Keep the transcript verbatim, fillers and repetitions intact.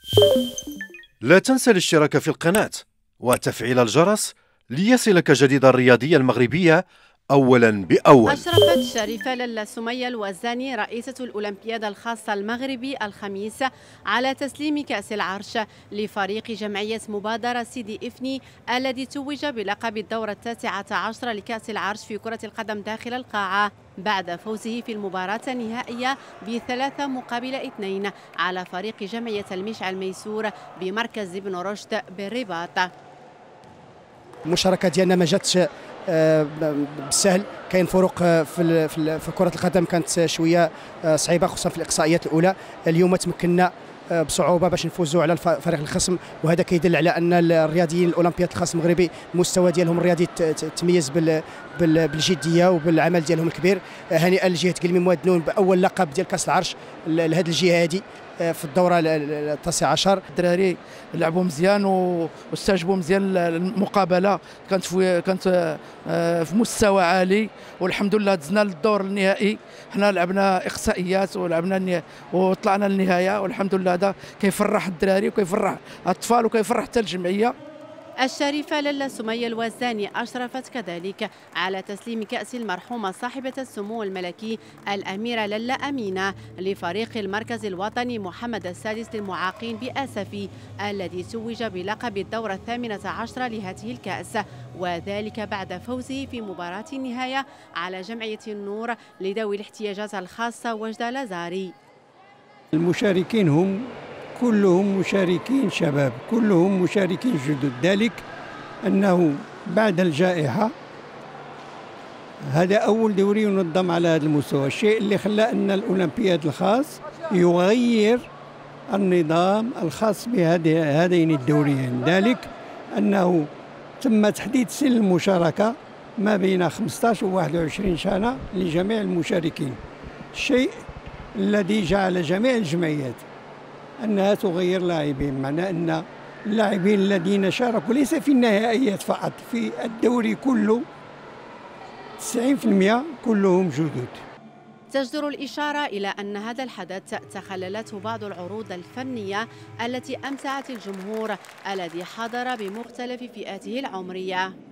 لا تنسى الاشتراك في القناة وتفعيل الجرس ليصلك جديد الرياضية المغربية أولا بأول. أشرفت شريفة لالا سمية الوزاني رئيسة الأولمبياد الخاصة المغربي الخميس على تسليم كأس العرش لفريق جمعية مبادرة سيدي إفني الذي توج بلقب الدورة التاسعة عشر لكأس العرش في كرة القدم داخل القاعة بعد فوزه في المباراة النهائية بثلاثة مقابل اثنين على فريق جمعية المشعل ميسور بمركز ابن رشد بالرباط. المشاركة ديالنا ما جاتش بالسهل، كاين فروق في في كرة القدم كانت شوية صعيبة خصوصا في الإقصائيات الأولى. اليوم تمكنا بصعوبة باش نفوزوا على فريق الخصم، وهذا كيدل على أن الرياضيين الأولمبياد الخاص المغربي المستوى ديالهم الرياضي تميز بالجدية وبالعمل ديالهم الكبير. هنيئا لجهة قلمي موادنون بأول لقب ديال كأس العرش لهذه الجهة هذه في الدورة التاسعة عشر. الدراري لعبوا مزيان واستجبوا مزيان، المقابلة كانت في كانت في مستوى عالي، والحمد لله دزنا للدور النهائي. حنا لعبنا إقصائيات ولعبنا وطلعنا للنهاية، والحمد لله هذا كيفرح الدراري وكيفرح الأطفال وكيفرح حتى الجمعية. الشريفة لالا سمية الوزاني أشرفت كذلك على تسليم كأس المرحومة صاحبة السمو الملكي الأميرة لالا أمينة لفريق المركز الوطني محمد السادس للمعاقين بأسفي الذي توج بلقب الدورة الثامنة عشرة لهذه الكأس، وذلك بعد فوزه في مباراة النهاية على جمعية النور لذوي الاحتياجات الخاصة وجدة لازاري. المشاركين هم كلهم مشاركين شباب، كلهم مشاركين جدد، ذلك أنه بعد الجائحة هذا أول دوري ينظم على هذا المستوى، الشيء اللي خلى أن الأولمبياد الخاص يغير النظام الخاص بهذين الدوريين، ذلك أنه تم تحديد سن المشاركة ما بين خمسة عشر و واحد وعشرين سنة لجميع المشاركين، الشيء الذي جعل جميع الجمعيات أنها تغير لاعبين، معناه أن اللاعبين الذين شاركوا ليس في النهائيات فقط، في الدوري كله تسعين بالمئة كلهم جدد. تجدر الإشارة إلى أن هذا الحدث تخللته بعض العروض الفنية التي أمتعت الجمهور الذي حضر بمختلف فئاته العمرية.